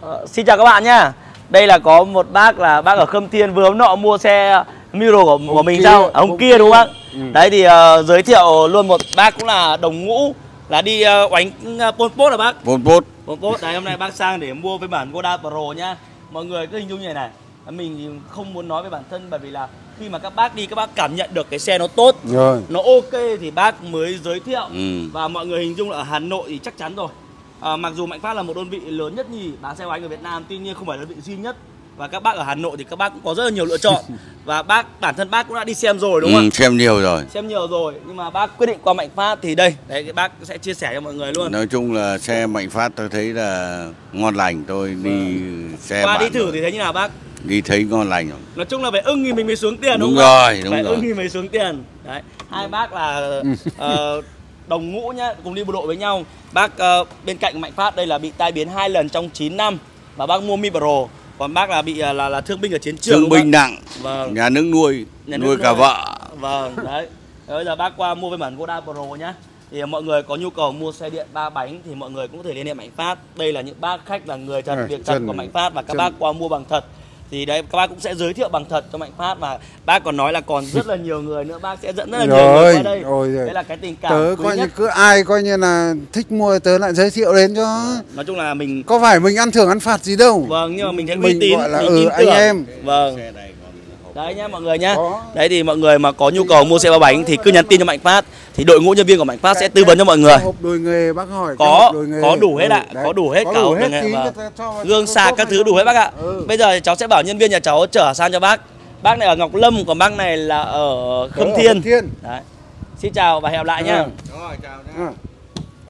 Xin chào các bạn nhá. Đây là có một bác là bác ở Khâm Thiên vừa hôm nọ mua xe Miro của mình sao? Ông kia đúng không bác? Đấy thì giới thiệu luôn một bác cũng là đồng ngũ là đi oánh Pol Pot là bác. Pol Pot. Pol Pot. Đấy hôm nay bác sang để mua với bản Goda Pro nhá. Mọi người cứ hình dung như này. Mình thì không muốn nói về bản thân bởi vì là khi mà các bác đi các bác cảm nhận được cái xe nó tốt rồi, nó ok thì bác mới giới thiệu. Và mọi người hình dung là ở Hà Nội thì chắc chắn rồi. Mặc dù Mạnh Phát là một đơn vị lớn nhất nhì bán xe oánh ở Việt Nam, tuy nhiên không phải là đơn vị duy nhất. Và các bác ở Hà Nội thì các bác cũng có rất là nhiều lựa chọn. Và bản thân bác cũng đã đi xem rồi đúng không? Xem nhiều rồi. Xem nhiều rồi, nhưng mà bác quyết định qua Mạnh Phát thì đây, đấy cái bác sẽ chia sẻ cho mọi người luôn. Nói chung là xe Mạnh Phát tôi thấy là ngon lành, tôi đi xe qua đi thử thì thấy như nào bác? Đi thấy ngon lành rồi. Nói chung là phải ưng thì mình mới xuống tiền đúng rồi, đúng phải rồi. Ưng thì mới xuống tiền. Đấy, hai bác là đồng ngũ nhá, cùng đi bộ đội với nhau. Bác bên cạnh Mạnh Phát đây là bị tai biến 2 lần trong 9 năm và bác mua Mi Pro. Còn bác là bị là thương binh ở chiến trường. Thương binh nặng. Vâng. Nhà nước nuôi cả vợ. Vâng, đấy. Bây giờ bác qua mua với bản Goda Pro nhá. Thì mọi người có nhu cầu mua xe điện 3 bánh thì mọi người cũng có thể liên hệ Mạnh Phát. Đây là những bác khách là người thật, việc thật của Mạnh Phát và các bác qua mua bằng thật. Thì đấy các bác cũng sẽ giới thiệu bằng thật cho Mạnh Phát và bác còn nói là còn rất là nhiều người nữa, bác sẽ dẫn rất là nhiều người qua đây. Đấy là cái tình cảm. Tớ coi như cứ ai coi như là thích mua tớ lại giới thiệu đến cho. Nói chung là mình có phải mình ăn thưởng ăn phạt gì đâu. Vâng, nhưng mà mình thấy uy tín, gọi là mình tin anh tưởng. em. Vâng. Đấy nhá mọi người nhá. Đấy thì mọi người mà có nhu cầu mua xe 3 bánh thì cứ nhắn tin cho Mạnh Phát thì đội ngũ nhân viên của Mạnh Phát sẽ tư vấn cho mọi người. Hộp đồi nghề bác hỏi. Có đủ hết ạ, có đủ hết cả hộp đồi nghề. Gương sạc các thứ đủ hết bác ạ. Bây giờ cháu sẽ bảo nhân viên nhà cháu chở sang cho bác. Bác này ở Ngọc Lâm, còn bác này là ở Khâm Thiên. Đấy. Xin chào và hẹn gặp lại nhá. Rồi, chào nhá.